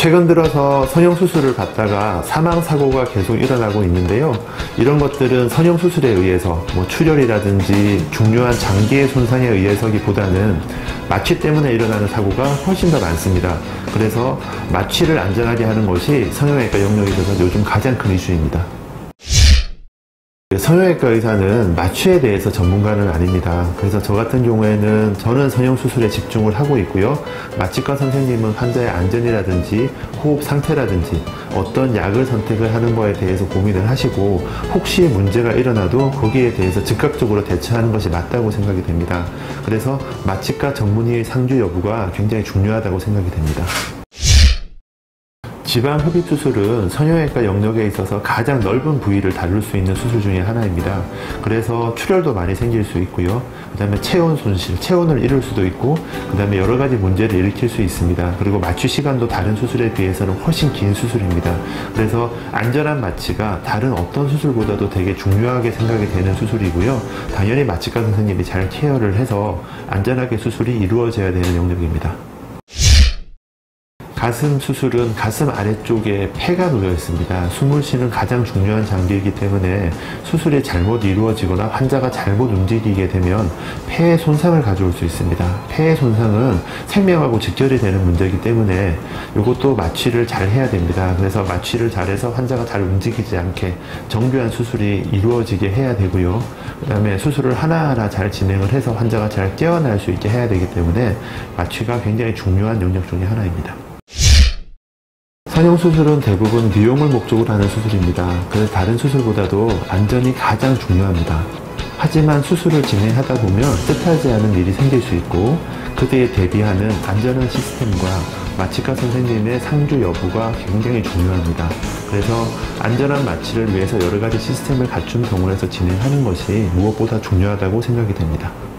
최근 들어서 성형수술을 받다가 사망사고가 계속 일어나고 있는데요. 이런 것들은 성형수술에 의해서 출혈이라든지 중요한 장기의 손상에 의해서기보다는 마취 때문에 일어나는 사고가 훨씬 더 많습니다. 그래서 마취를 안전하게 하는 것이 성형외과 영역에 있어서 요즘 가장 큰 이슈입니다. 성형외과 의사는 마취에 대해서 전문가는 아닙니다. 그래서 저 같은 경우에는 저는 성형수술에 집중을 하고 있고요. 마취과 선생님은 환자의 안전이라든지 호흡 상태라든지 어떤 약을 선택을 하는 거에 대해서 고민을 하시고 혹시 문제가 일어나도 거기에 대해서 즉각적으로 대처하는 것이 맞다고 생각이 됩니다. 그래서 마취과 전문의의 상주 여부가 굉장히 중요하다고 생각이 됩니다. 지방흡입수술은 성형외과 영역에 있어서 가장 넓은 부위를 다룰 수 있는 수술 중에 하나입니다. 그래서 출혈도 많이 생길 수 있고요. 그 다음에 체온 손실, 체온을 잃을 수도 있고 그 다음에 여러 가지 문제를 일으킬 수 있습니다. 그리고 마취 시간도 다른 수술에 비해서는 훨씬 긴 수술입니다. 그래서 안전한 마취가 다른 어떤 수술보다도 되게 중요하게 생각이 되는 수술이고요. 당연히 마취과 선생님이 잘 케어를 해서 안전하게 수술이 이루어져야 되는 영역입니다. 가슴 수술은 가슴 아래쪽에 폐가 놓여 있습니다. 숨을 쉬는 가장 중요한 장기이기 때문에 수술이 잘못 이루어지거나 환자가 잘못 움직이게 되면 폐에 손상을 가져올 수 있습니다. 폐의 손상은 생명하고 직결이 되는 문제이기 때문에 이것도 마취를 잘 해야 됩니다. 그래서 마취를 잘해서 환자가 잘 움직이지 않게 정교한 수술이 이루어지게 해야 되고요. 그 다음에 수술을 하나하나 잘 진행을 해서 환자가 잘 깨어날 수 있게 해야 되기 때문에 마취가 굉장히 중요한 영역 중에 하나입니다. 성형수술은 대부분 미용을 목적으로 하는 수술입니다. 그래서 다른 수술보다도 안전이 가장 중요합니다. 하지만 수술을 진행하다 보면 뜻하지 않은 일이 생길 수 있고 그때에 대비하는 안전한 시스템과 마취과 선생님의 상주 여부가 굉장히 중요합니다. 그래서 안전한 마취를 위해서 여러 가지 시스템을 갖춘 병원에서 진행하는 것이 무엇보다 중요하다고 생각이 됩니다.